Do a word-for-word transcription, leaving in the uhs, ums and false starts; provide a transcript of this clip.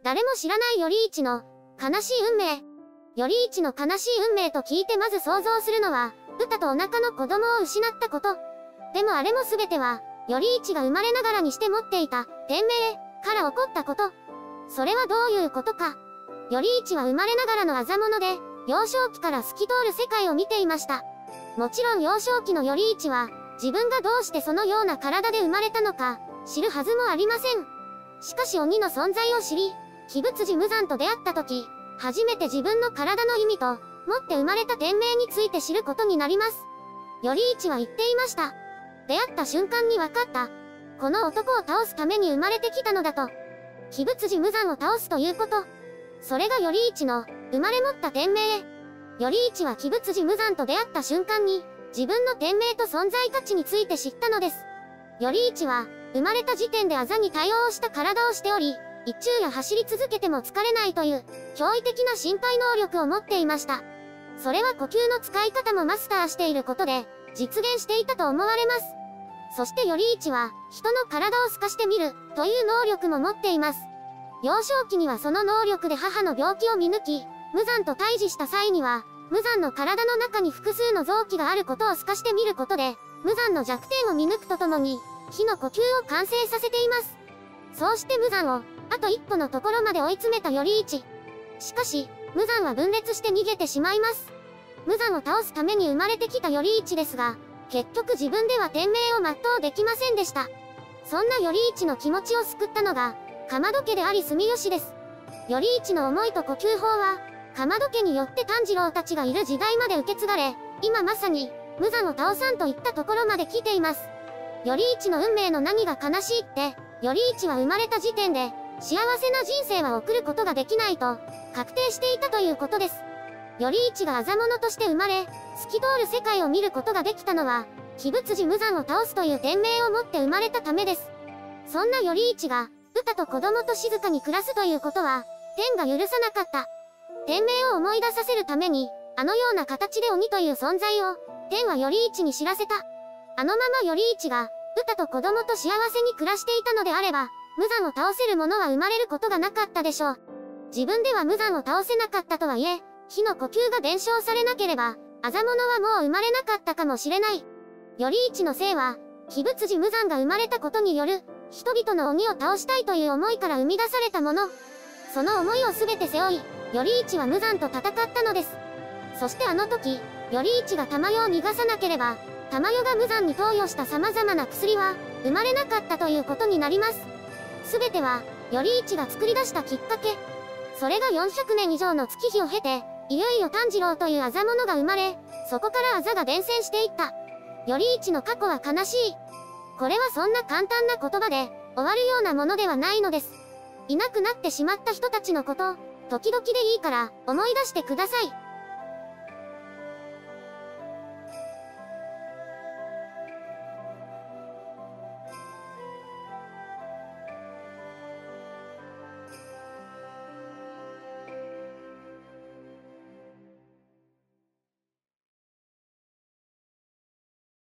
誰も知らない頼一の悲しい運命。頼一の悲しい運命と聞いてまず想像するのは、歌とお腹の子供を失ったこと。でもあれも全ては、頼一が生まれながらにして持っていた天命から起こったこと。それはどういうことか。頼一は生まれながらの欺者で、幼少期から透き通る世界を見ていました。もちろん幼少期の頼一は、自分がどうしてそのような体で生まれたのか、知るはずもありません。しかし鬼の存在を知り、鬼仏寺無惨と出会った時、初めて自分の体の意味と、持って生まれた天命について知ることになります。頼一は言っていました。出会った瞬間に分かった。この男を倒すために生まれてきたのだと。鬼仏寺無惨を倒すということ。それが頼一の生まれ持った天命。頼一は鬼仏寺無惨と出会った瞬間に、自分の天命と存在価値について知ったのです。頼一は、生まれた時点であざに対応した体をしており、一昼夜走り続けても疲れないという、驚異的な身体能力を持っていました。それは呼吸の使い方もマスターしていることで、実現していたと思われます。そして頼一は、人の体を透かしてみる、という能力も持っています。幼少期にはその能力で母の病気を見抜き、無惨と対峙した際には、無惨の体の中に複数の臓器があることを透かしてみることで、無惨の弱点を見抜くとともに、火の呼吸を完成させています。そうして無惨を、あと一歩のところまで追い詰めた頼一。しかし、無惨は分裂して逃げてしまいます。無惨を倒すために生まれてきた頼一ですが、結局自分では天命を全うできませんでした。そんな頼一の気持ちを救ったのが、竈門家であり住吉です。頼一の思いと呼吸法は、竈門家によって炭治郎たちがいる時代まで受け継がれ、今まさに、無惨を倒さんといったところまで来ています。頼一の運命の何が悲しいって、頼一は生まれた時点で、幸せな人生は送ることができないと、確定していたということです。頼一が欺者として生まれ、透き通る世界を見ることができたのは、鬼仏寺無惨を倒すという天命を持って生まれたためです。そんな頼一が、歌と子供と静かに暮らすということは、天が許さなかった。天命を思い出させるために、あのような形で鬼という存在を、天は頼一に知らせた。あのまま頼一が、歌と子供と幸せに暮らしていたのであれば、無惨を倒せる者は生まれることがなかったでしょう。自分では無惨を倒せなかったとはいえ、火の呼吸が伝承されなければ、欺者はもう生まれなかったかもしれない。頼一の生は、鬼仏寺無惨が生まれたことによる、人々の鬼を倒したいという思いから生み出されたもの。その思いを全て背負い、頼一は無惨と戦ったのです。そしてあの時、頼一が玉代を逃がさなければ、玉代が無惨に投与した様々な薬は、生まれなかったということになります。全ては、頼一が作り出したきっかけ。それがよんひゃくねん以上の月日を経て、いよいよ炭治郎という欺者が生まれ、そこから欺が伝染していった。頼一の過去は悲しい。これはそんな簡単な言葉で、終わるようなものではないのです。いなくなってしまった人たちのことを、時々でいいから、思い出してください。